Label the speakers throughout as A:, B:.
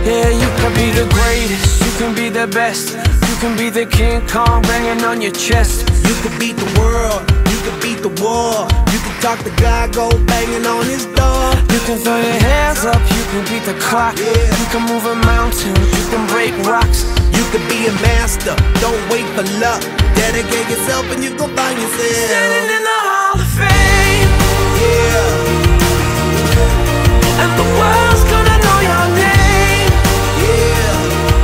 A: Yeah, you can be the greatest, you can be the best, you can be the King Kong banging on your chest.
B: You can beat the world, you can beat the war. You can talk to God, go banging on his door.
A: You can throw your hands up, you can beat the clock. You can move a mountain, you can break rocks.
B: You can be a master, don't wait for luck. Dedicate yourself and you gon' find yourself
A: Standing in the Hall of Fame.
B: Yeah.
A: And the world's gonna know your name.
B: Yeah.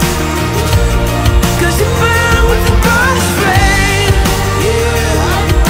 A: Cause you burn with the brightest flame.
B: Yeah.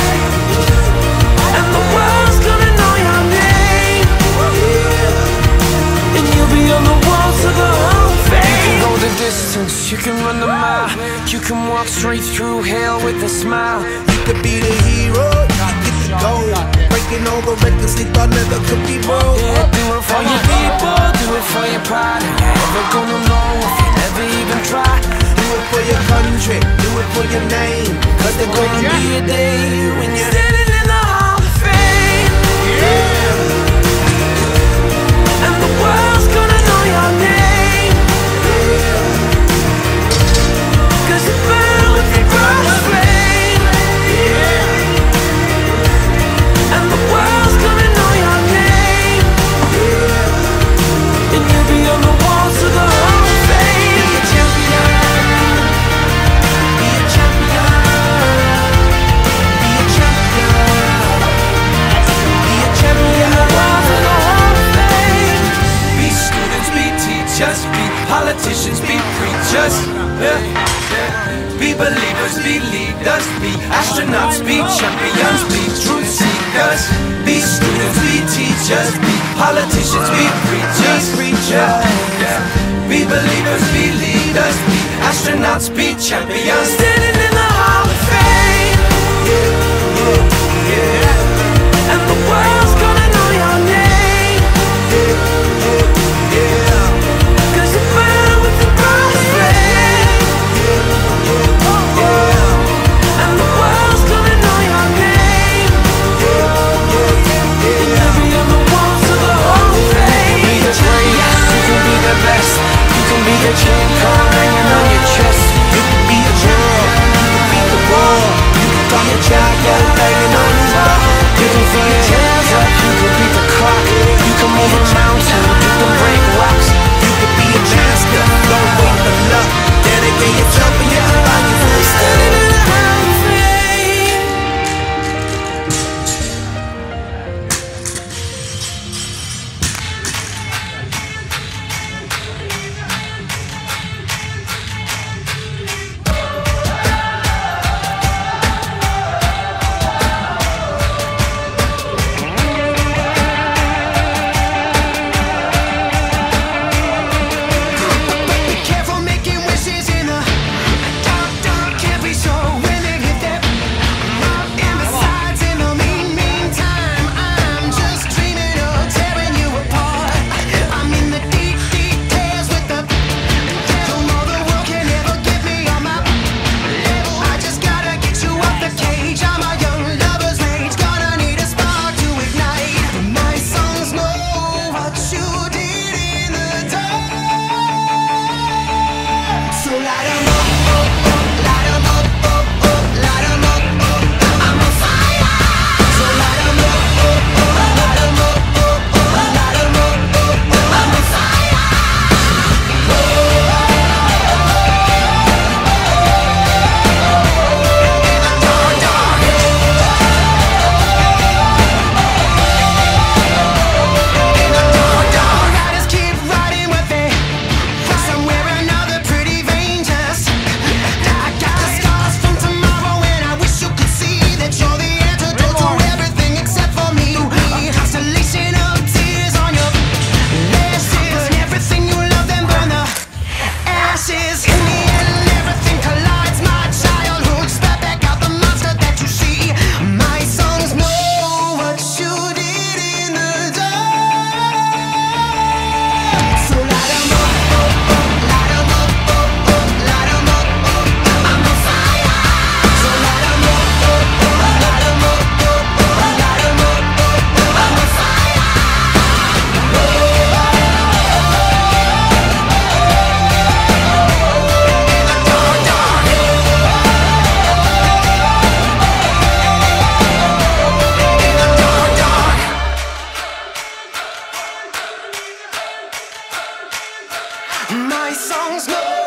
A: And the world's gonna know your name.
B: Yeah.
A: And you'll be on the walls of the Hall of Fame. You can go the distance, you can run the mile. You can walk straight through hell with a smile.
B: You could be the hero, you get the gold. Breaking all the records they thought never could be broke.
A: Yeah, do it for your people, do it for your pride. And you're never gonna know if you never even try.
B: Do it for your country, do it for your name. Cause there's gonna be a day when you're
A: standing in the Hall of Fame.
B: yeah.
A: And the world's gonna know your name.
B: Yeah.
A: Cause you burn with your brightest flame.
B: Yeah.
A: And the world's gonna know your name. And you'll be on the walls of the Hall of Fame.
B: Be a champion. Be a champion. Be a champion. Be a champion.
A: Walls of the Hall of Fame.
C: Be students, be teachers, be politicians, be preachers. Be believers, be leaders, be astronauts, be champions, be truth seekers. Be students, be teachers, be politicians, be preachers. Be believers, be leaders, be astronauts, be champions.
A: Standing in the Hall of Fame. And the world's gonna know your name. Cause you burn with the brightest flame. And the world's gonna know your name. And you'll be on the walls of the Hall of Fame.
C: Be the greatest, you can be the best, you can be the King Kong hanging on your chest.
B: You can be a champion.
A: My songs go